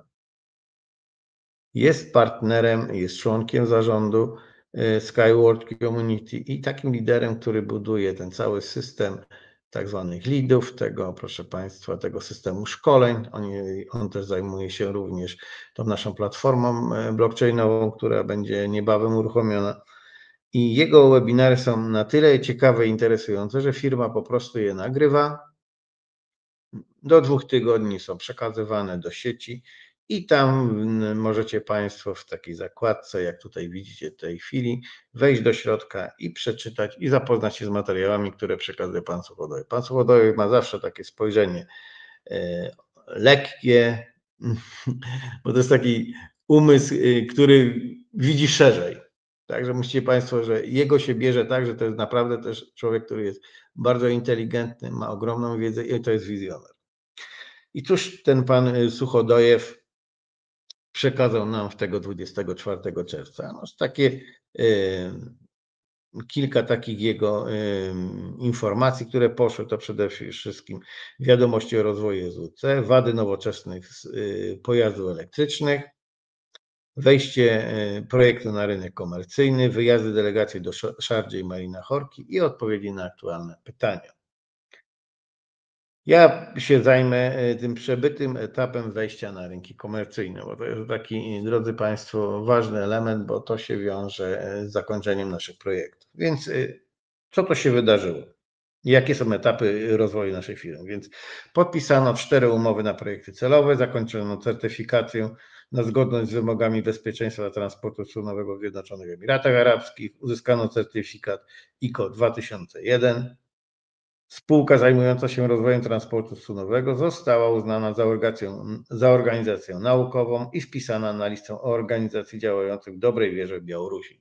Jest partnerem, jest członkiem zarządu Skyward Community i takim liderem, który buduje ten cały system tak zwanych leadów, tego, proszę Państwa, tego systemu szkoleń. On też zajmuje się również tą naszą platformą blockchainową, która będzie niebawem uruchomiona. I jego webinary są na tyle ciekawe i interesujące, że firma po prostu je nagrywa. Do 2 tygodni są przekazywane do sieci i tam możecie Państwo w takiej zakładce, jak tutaj widzicie w tej chwili, wejść do środka i przeczytać i zapoznać się z materiałami, które przekazuje Pan Suchodojew. Pan Suchodojew ma zawsze takie spojrzenie lekkie, bo to jest taki umysł, który widzi szerzej. Także musicie Państwo, że jego się bierze tak, że to jest naprawdę też człowiek, który jest bardzo inteligentny, ma ogromną wiedzę i to jest wizjoner. I cóż ten pan Suchodojew przekazał nam w tego 24 czerwca? No, takie kilka takich jego informacji, które poszły, to przede wszystkim wiadomości o rozwoju SWC, wady nowoczesnych pojazdów elektrycznych, wejście projektu na rynek komercyjny, wyjazdy delegacji do Sharjah i Marina Horki i odpowiedzi na aktualne pytania. Ja się zajmę tym przebytym etapem wejścia na rynki komercyjne, bo to jest taki, drodzy Państwo, ważny element, bo to się wiąże z zakończeniem naszych projektów. Więc co to się wydarzyło? Jakie są etapy rozwoju naszej firmy? Więc podpisano 4 umowy na projekty celowe, zakończono certyfikację na zgodność z wymogami bezpieczeństwa transportu strunowego w Zjednoczonych Emiratach Arabskich, uzyskano certyfikat ICO 2001. Spółka zajmująca się rozwojem transportu strunowego została uznana za organizację naukową i wpisana na listę organizacji działających w dobrej wierze w Białorusi.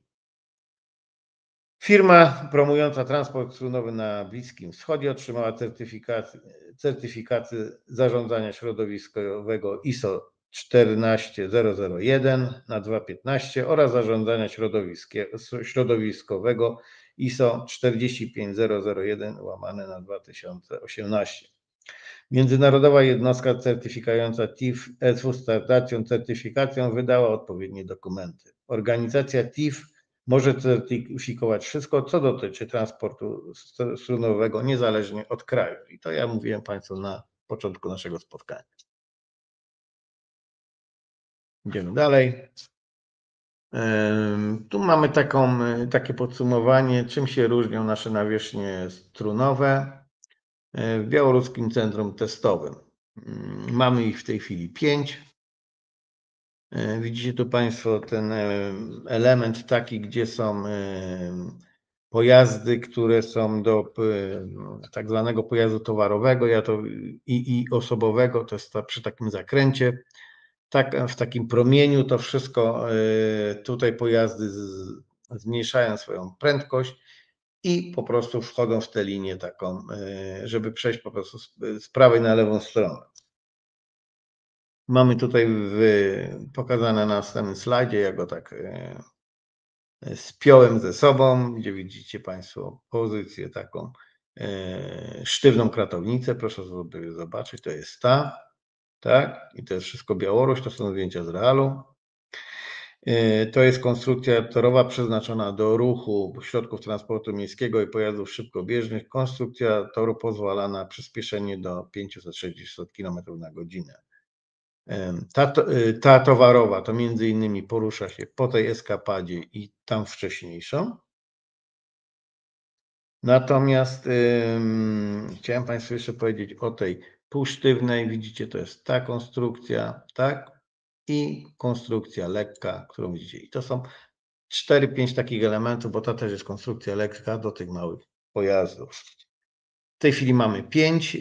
Firma promująca transport strunowy na Bliskim Wschodzie otrzymała certyfikaty zarządzania środowiskowego ISO 14001 na 2015 oraz zarządzania środowiskowego ISO 45001 łamane na 2018. Międzynarodowa jednostka certyfikująca TIF ESW z dacją certyfikacją wydała odpowiednie dokumenty. Organizacja TIF może certyfikować wszystko, co dotyczy transportu strunowego, niezależnie od kraju. I to ja mówiłem Państwu na początku naszego spotkania. Idziemy dalej. Tu mamy takie podsumowanie, czym się różnią nasze nawierzchnie strunowe w Białoruskim Centrum Testowym. Mamy ich w tej chwili 5. Widzicie tu Państwo ten element taki, gdzie są pojazdy, które są do tak zwanego pojazdu towarowego i osobowego, to jest przy takim zakręcie. Tak, w takim promieniu to wszystko, tutaj pojazdy zmniejszają swoją prędkość i po prostu wchodzą w tę linię taką, żeby przejść po prostu z prawej na lewą stronę. Mamy tutaj pokazane na następnym slajdzie, ja go tak spiąłem ze sobą, gdzie widzicie Państwo pozycję taką, sztywną kratownicę, proszę sobie zobaczyć, to jest ta, tak, i to jest wszystko Białoruś, to są zdjęcia z realu. To jest konstrukcja torowa przeznaczona do ruchu środków transportu miejskiego i pojazdów szybkobieżnych. Konstrukcja toru pozwala na przyspieszenie do 560 km na godzinę. Ta towarowa to między innymi porusza się po tej eskapadzie i tam wcześniejszą. Natomiast chciałem Państwu jeszcze powiedzieć o tej półsztywnej. Widzicie, to jest ta konstrukcja, tak? I konstrukcja lekka, którą widzicie. I to są 4-5 takich elementów, bo to też jest konstrukcja lekka do tych małych pojazdów. W tej chwili mamy 5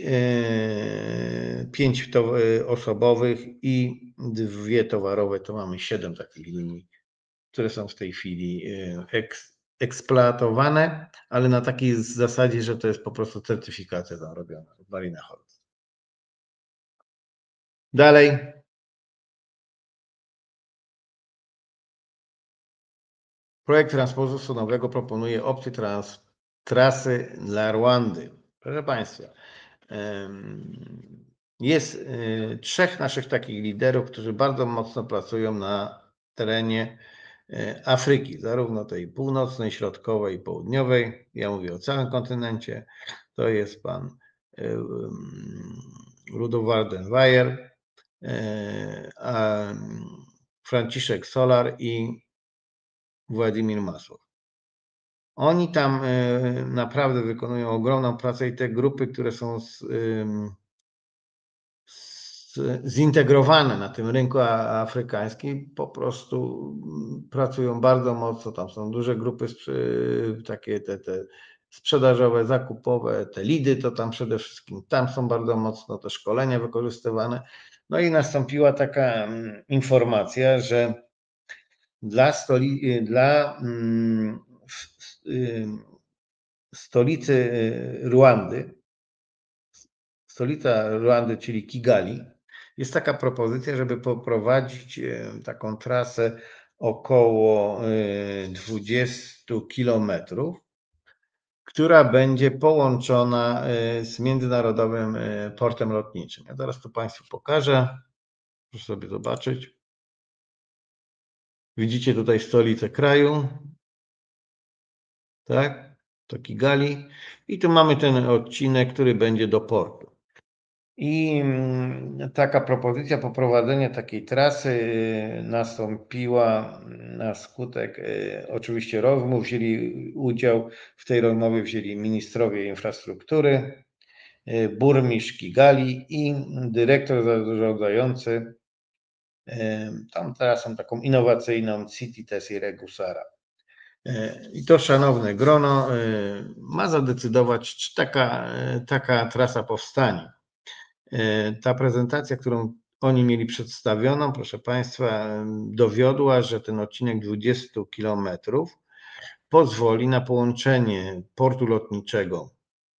osobowych i 2 towarowe, to mamy 7 takich linii, które są w tej chwili eksploatowane, ale na takiej zasadzie, że to jest po prostu certyfikacja tam robiona w Marina Holz. Dalej. Projekt transportu strunowego proponuje opcję trasy dla Rwandy. Proszę Państwa, jest 3 naszych takich liderów, którzy bardzo mocno pracują na terenie Afryki, zarówno tej północnej, środkowej i południowej. Ja mówię o całym kontynencie. To jest pan Ludo Wardenweyer, Franciszek Solar i Władimir Masłow. Oni tam naprawdę wykonują ogromną pracę i te grupy, które są zintegrowane na tym rynku afrykańskim, po prostu pracują bardzo mocno. Tam są duże grupy takie te sprzedażowe, zakupowe, te lidy to tam przede wszystkim, tam są bardzo mocno te szkolenia wykorzystywane. No i nastąpiła taka informacja, że dla stolicy Ruandy, stolica Ruandy, czyli Kigali, jest taka propozycja, żeby poprowadzić taką trasę około 20 kilometrów, która będzie połączona z międzynarodowym portem lotniczym. Ja zaraz to Państwu pokażę. Proszę sobie zobaczyć. Widzicie tutaj stolicę kraju, tak? To Kigali. I tu mamy ten odcinek, który będzie do portu. I taka propozycja poprowadzenia takiej trasy nastąpiła na skutek oczywiście rozmów. Wzięli udział w tej rozmowie ministrowie infrastruktury, burmistrz Kigali i dyrektor zarządzający tą trasą taką innowacyjną City Tessie Regusara. I to szanowne grono ma zadecydować, czy taka trasa powstanie. Ta prezentacja, którą oni mieli przedstawioną, proszę Państwa, dowiodła, że ten odcinek 20 kilometrów pozwoli na połączenie portu lotniczego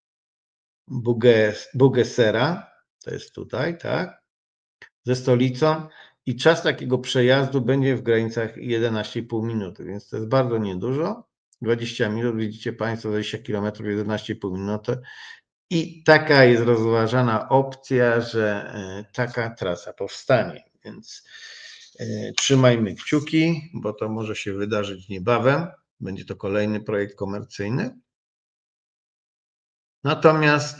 Bugesera, to jest tutaj, tak, ze stolicą i czas takiego przejazdu będzie w granicach 11,5 minuty, więc to jest bardzo niedużo. 20 minut, widzicie Państwo, 20 km, 11,5 minuty. I taka jest rozważana opcja, że taka trasa powstanie. Więc trzymajmy kciuki, bo to może się wydarzyć niebawem. Będzie to kolejny projekt komercyjny. Natomiast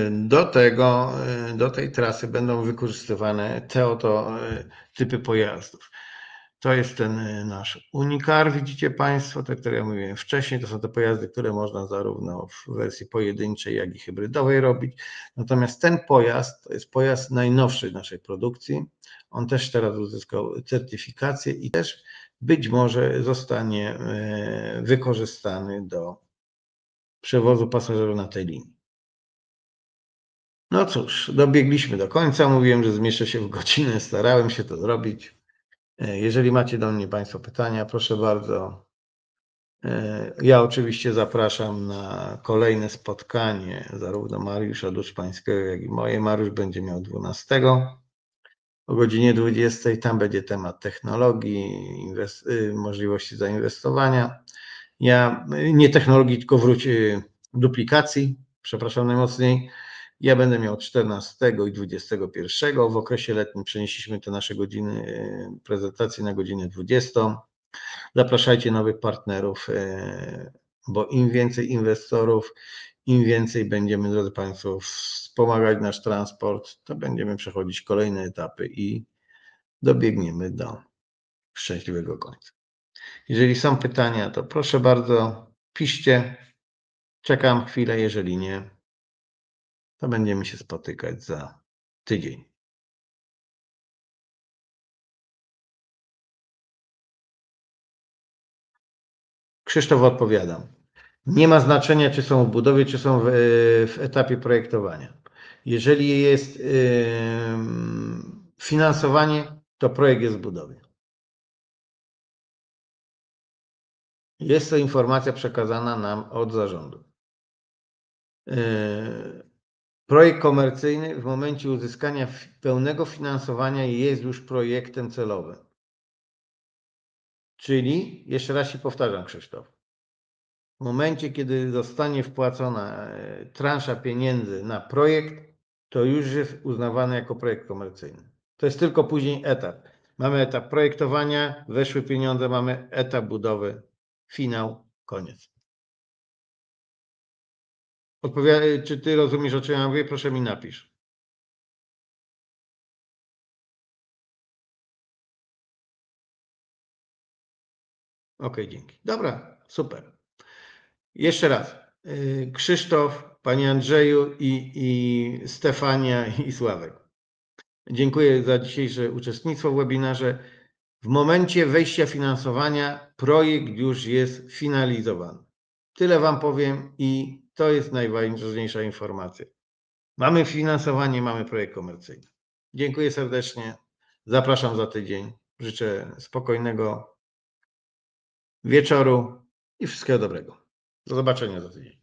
do tej trasy będą wykorzystywane te oto typy pojazdów. To jest ten nasz Unicar, widzicie Państwo, te, które ja mówiłem wcześniej, to są te pojazdy, które można zarówno w wersji pojedynczej, jak i hybrydowej robić. Natomiast ten pojazd to jest pojazd najnowszy naszej produkcji. On też teraz uzyskał certyfikację i też być może zostanie wykorzystany do przewozu pasażerów na tej linii. No cóż, dobiegliśmy do końca. Mówiłem, że zmieszczę się w godzinę, starałem się to zrobić. Jeżeli macie do mnie Państwo pytania, proszę bardzo. Ja oczywiście zapraszam na kolejne spotkanie zarówno Mariusza Duszpańskiego, jak i moje. Mariusz będzie miał 12 o godzinie 20. Tam będzie temat technologii, możliwości zainwestowania. Ja nie technologii, tylko duplikacji, przepraszam najmocniej. Ja będę miał 14 i 21. W okresie letnim przenieśliśmy te nasze godziny prezentacji na godzinę 20. Zapraszajcie nowych partnerów, bo im więcej inwestorów, im więcej będziemy, drodzy Państwo, wspomagać nasz transport, to będziemy przechodzić kolejne etapy i dobiegniemy do szczęśliwego końca. Jeżeli są pytania, to proszę bardzo, piszcie. Czekam chwilę, jeżeli nie, to będziemy się spotykać za tydzień. Krzysztof, odpowiadam. Nie ma znaczenia, czy są w budowie, czy są w etapie projektowania. Jeżeli jest finansowanie, to projekt jest w budowie. Jest to informacja przekazana nam od zarządu. Projekt komercyjny w momencie uzyskania pełnego finansowania jest już projektem celowym. Czyli, jeszcze raz się powtarzam, Krzysztof, w momencie, kiedy zostanie wpłacona transza pieniędzy na projekt, to już jest uznawany jako projekt komercyjny. To jest tylko później etap. Mamy etap projektowania, weszły pieniądze, mamy etap budowy, finał, koniec. Czy ty rozumiesz, o czym ja mówię? Proszę mi napisz. Ok, dzięki. Dobra, super. Jeszcze raz. Krzysztof, Panie Andrzeju i Stefania i Sławek. Dziękuję za dzisiejsze uczestnictwo w webinarze. W momencie wejścia finansowania projekt już jest finalizowany. Tyle Wam powiem i to jest najważniejsza informacja. Mamy finansowanie, mamy projekt komercyjny. Dziękuję serdecznie. Zapraszam za tydzień. Życzę spokojnego wieczoru i wszystkiego dobrego. Do zobaczenia za tydzień.